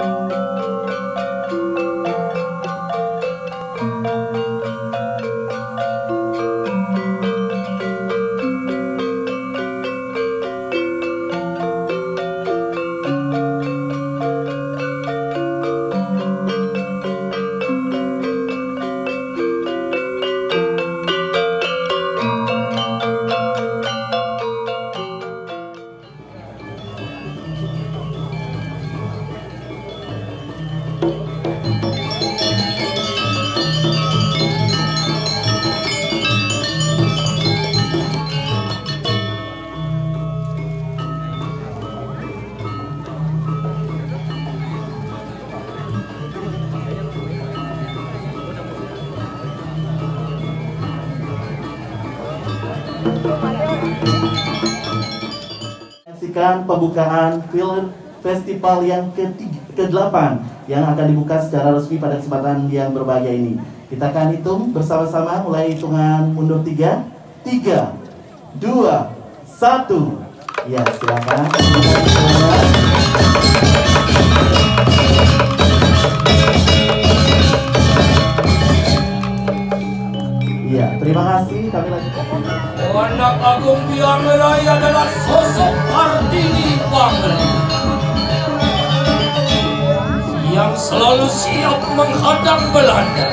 Menyaksikan pembukaan film festival yang ke-8 yang akan dibuka secara resmi pada kesempatan yang berbahagia ini. Kita akan hitung bersama-sama mulai hitungan mundur 3, 3, 2, 1. Ya, silakan. Iya, terima kasih. Kami lanjutkan. Anak Agung Pianggerai adalah sosok Kartini Pangli yang selalu siap menghadap Belanda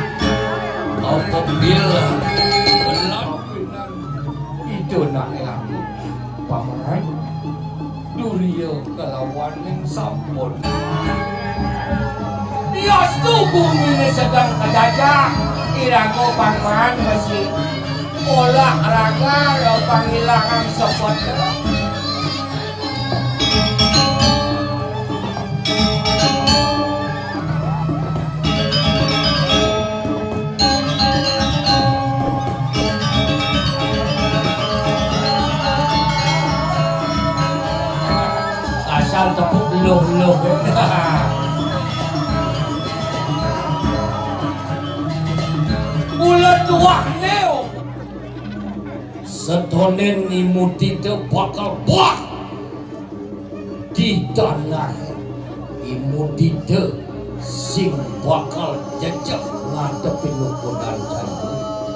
apabila Belanda itu nak aku paman Durio kelawan yang sampun dia bumi ini sedang kejajah iraku paman masih olahraga lo panggilan sepot asal tepuk loh bulan tua neo setonen imutite bakal buah di tanah imutite sing bakal jejak ngadepin lukunan jantung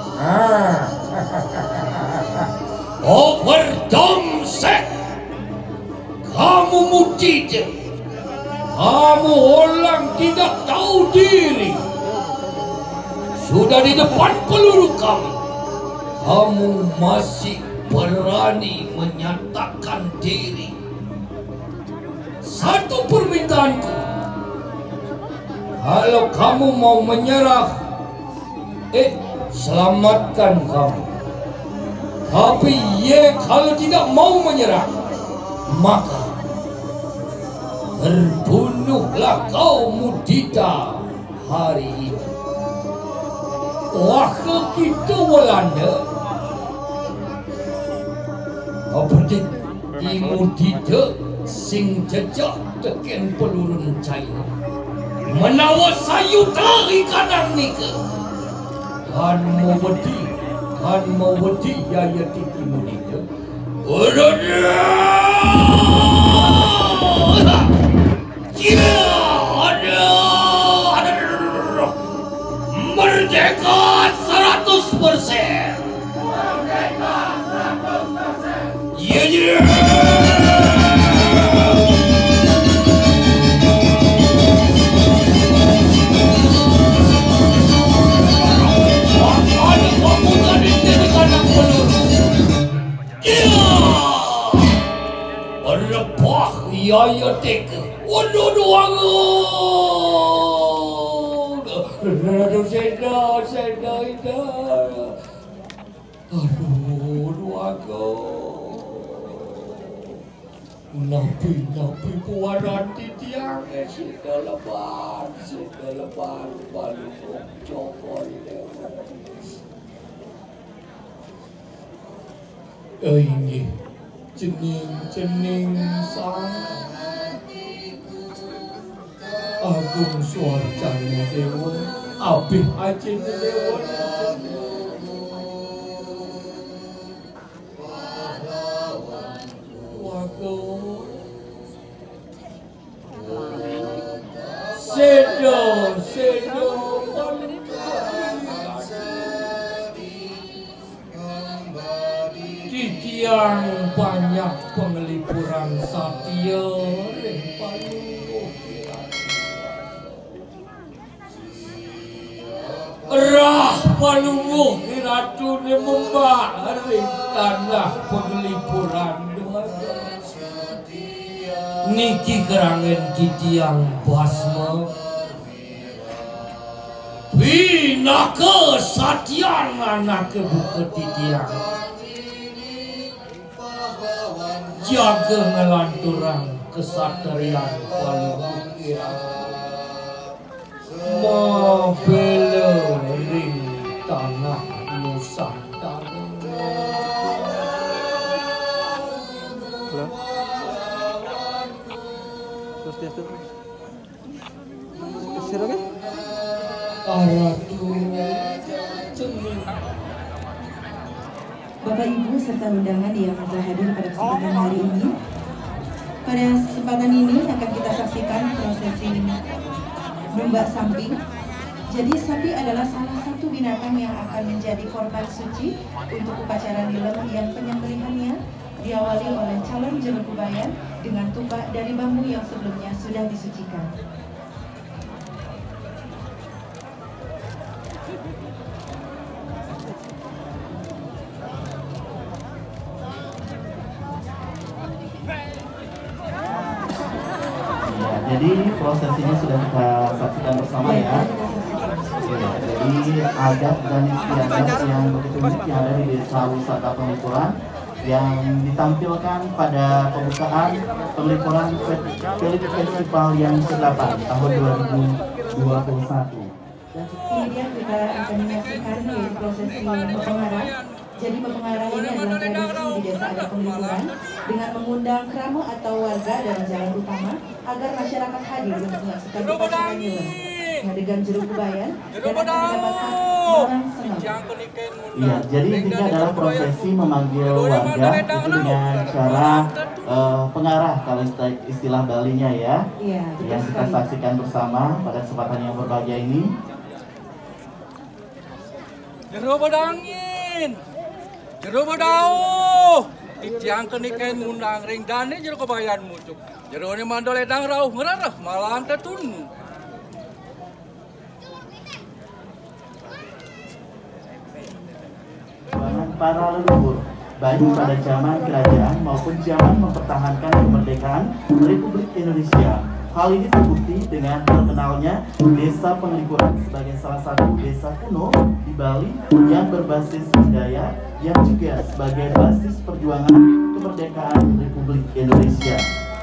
overdomsek kamu mutite kamu orang tidak tahu diri sudah di depan peluru kami kamu masih berani menyatakan diri. Satu permintaanku, kalau kamu mau menyerah, selamatkan kamu. Tapi kalau tidak mau menyerah, maka terbunuhlah kau Mudita hari ini. Wah, kita Walanda apabila imutite sing jejak teken pelurun China menawa sayuta ikanan nika kan mau wedi yaya tiki imutite merdeka 100%. Merdeka 100%. Yeah. Ada pemuda di sini kanak peluru. Ada pah yaya teke. Waduh doang. Seda ida. Aduh aku. Nabi puaranti tiang seda lebar balik cokol. Ini cening sang agung suarcanya dewa abih ajin dewa Sedo titiang banyak pengelipuran satya ring palungguh rah palungguh iratune membak ring tanah pengelipuran doa niki kerangen titiang basma Pinaka satyan anak kebuka titiang jaga ngelanturang kesatrian paling ukir mabela ring tanah Nusantara. Halo. Terus dia tuh. Kesir kan? Aratu cengeng. Bapak Ibu serta undangan yang telah hadir pada kesempatan hari ini. Pada kesempatan ini akan kita saksikan prosesi numbak samping. Jadi sapi adalah salah satu binatang yang akan menjadi korban suci untuk upacara nilem yang penyembelihannya diawali oleh calon juru kubayan dengan tupak dari bambu yang sebelumnya sudah disucikan. Jadi prosesinya sudah kita saksikan bersama ya. Jadi adat dan istiadat yang begitu unik yang ada di Desa Wisata Penglipuran yang ditampilkan pada pembukaan Penglipuran Philip Festival yang ke-8 tahun 2021. Kemudian kita akan menyaksikan yaitu prosesi pepengarah. Jadi pepengarah ini adalah tradisi di Desa Adat Penglipuran dengan mengundang krama atau warga dalam jalan utama agar masyarakat hadir untuk menyaksikan upacara nilem, dengan juru kubayan dan akan mendapatkan orang senang. Iya, jadi intinya adalah prosesi memanggil warga itu dengan cara pengarah kalau istilah Balinya ya. Iya, yang kita saksikan bersama pada kesempatan yang berbahagia ini. Jero badangin, jero badau, titiang kenikain ngundang ring dane jero kebayan mucuk, jero ni mandol edang rauh ngerarah malahan tetun. Para leluhur, baik pada zaman kerajaan maupun zaman mempertahankan kemerdekaan Republik Indonesia. Hal ini terbukti dengan terkenalnya Desa Penglipuran sebagai salah satu desa kuno di Bali yang berbasis budaya yang juga sebagai basis perjuangan kemerdekaan Republik Indonesia.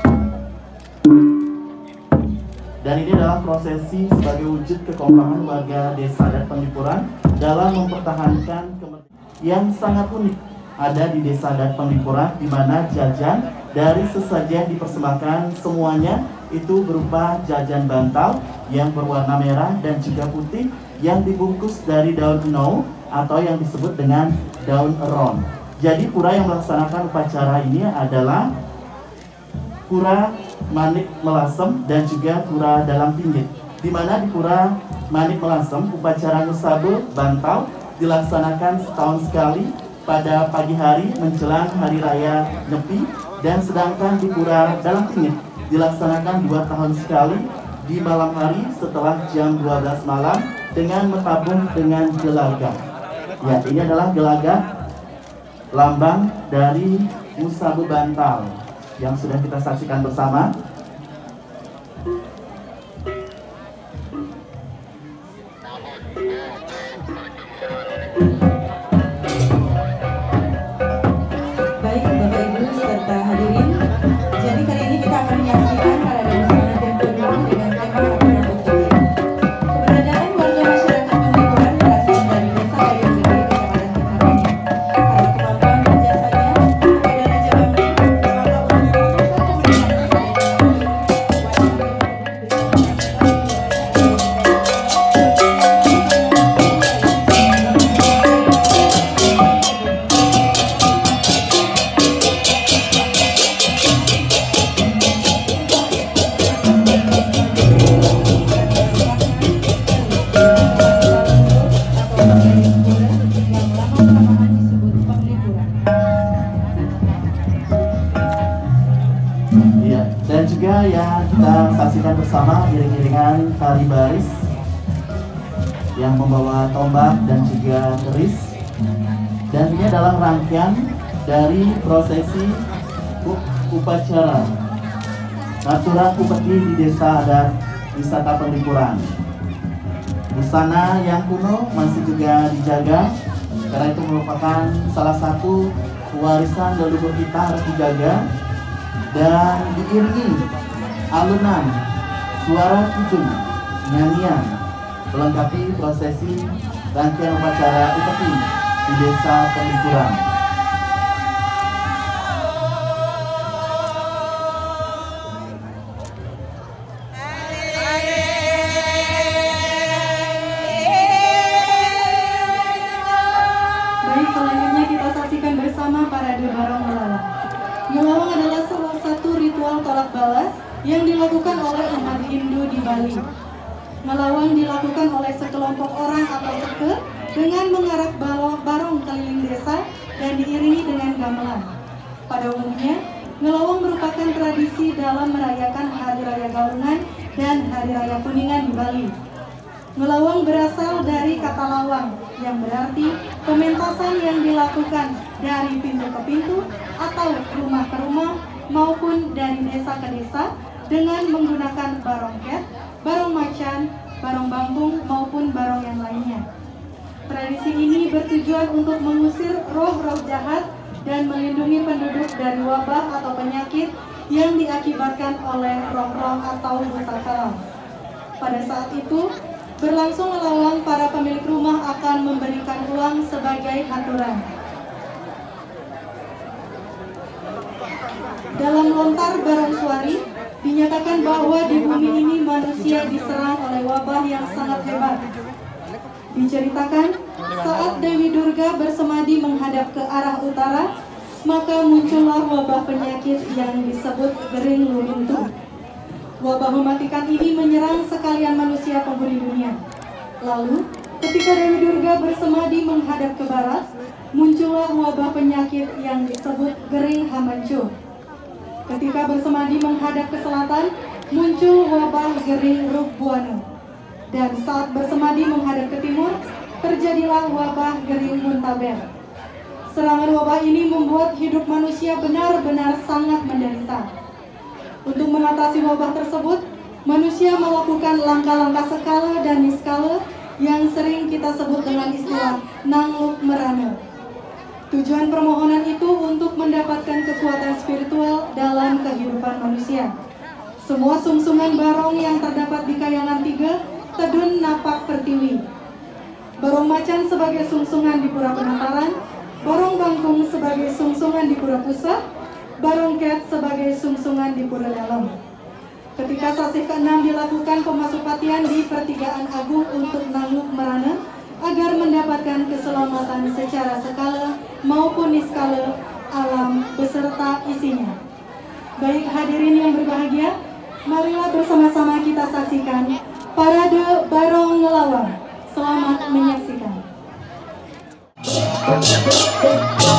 Dan ini adalah prosesi sebagai wujud kekompakan warga Desa Adat Penglipuran dalam mempertahankan kemerdekaan yang sangat unik ada di Desa Adat Penglipuran, di mana jajan dari sesajen dipersembahkan semuanya itu berupa jajan bantal yang berwarna merah dan juga putih yang dibungkus dari daun enau atau yang disebut dengan daun ron. Jadi pura yang melaksanakan upacara ini adalah Pura Manik Melasem dan juga Pura Dalam Pinggit, di mana di Pura Manik Melasem upacara Ngusabe Bantal dilaksanakan setahun sekali pada pagi hari menjelang Hari Raya Nyepi, dan sedangkan di Pura Dalam Pinggit dilaksanakan 2 tahun sekali di malam hari setelah jam 12 malam dengan mentabung dengan gelagah. Ya, ini adalah gelagah lambang dari Ngusabe Bantal yang sudah kita saksikan bersama. Baik Bapak Ibu serta hadirin, jadi kali ini kita akan menyaksikan parade busana tempo dulu dengan tema Aturan Ukir. Keberadaan warga masyarakat Penglipuran berasal dari Desa Bayung Gede, Kecamatan Kitarani. Para kemampuan dan jasanya, ada Raja Bambu, maka untuk komunikasi ketiga yang kita saksikan bersama iring-iringan tari baris yang membawa tombak dan juga keris, dan ini adalah rangkaian dari prosesi upacara aturan upeti di desa adat wisata Penglipuran. Busana yang kuno masih juga dijaga karena itu merupakan salah satu warisan leluhur kita, harus dijaga, dan diiringi alunan suara kidung, nyanyian melengkapi prosesi rangkaian upacara upeti di desa Penglipuran. Baik, selanjutnya kita saksikan bersama parade barong ngelawang. Ngelawang adalah salah satu ritual tolak bala yang dilakukan oleh umat Hindu di Bali. Ngelawang dilakukan oleh sekelompok orang atau seke dengan mengarak barong keliling desa dan diiringi dengan gamelan. Pada umumnya, ngelawang merupakan tradisi dalam merayakan Hari Raya Galungan dan Hari Raya Kuningan di Bali. Ngelawang berasal dari kata lawang yang berarti pementasan yang dilakukan dari pintu ke pintu atau rumah ke rumah maupun dari desa ke desa dengan menggunakan barongket, barong macan, barong bambung maupun barong yang lainnya. Tradisi ini bertujuan untuk mengusir roh-roh jahat dan melindungi penduduk dari wabah atau penyakit yang diakibatkan oleh roh-roh atau buta kalam. Pada saat itu, berlangsung ngelawang, para pemilik rumah akan memberikan uang sebagai haturan. Dalam lontar barong suari, dinyatakan bahwa di bumi ini manusia diserang oleh wabah yang sangat hebat. Diceritakan, saat Dewi Durga bersemadi menghadap ke arah utara, maka muncullah wabah penyakit yang disebut Gering Lumintu. Wabah mematikan ini menyerang sekalian manusia penghuni dunia. Lalu, ketika Dewi Durga bersemadi menghadap ke barat, muncullah wabah penyakit yang disebut Gering Hamancu. Ketika bersemadi menghadap ke selatan, muncul wabah Gering Rukbuana. Dan saat bersemadi menghadap ke timur, terjadilah wabah Gering Muntaber. Serangan wabah ini membuat hidup manusia benar-benar sangat menderita. Untuk mengatasi wabah tersebut, manusia melakukan langkah-langkah skala dan niskala yang sering kita sebut dengan istilah nangluk merana. Tujuan permohonan itu untuk mendapatkan kekuatan spiritual dalam kehidupan manusia. Semua sungsungan barong yang terdapat di Kayangan 3, Tedun Napak Pertiwi. Barong macan sebagai sungsungan di Pura Penataran, barong bangkung sebagai sungsungan di Pura Pusat, barongket sebagai sungsungan di Pura Dalam. Ketika sasih ke-6 dilakukan pemasupatian di Pertigaan Agung untuk nangluk merana agar mendapatkan keselamatan secara skala maupun niskala alam beserta isinya. Baik hadirin yang berbahagia, marilah bersama-sama kita saksikan parade barong ngelawang. Selamat menyaksikan.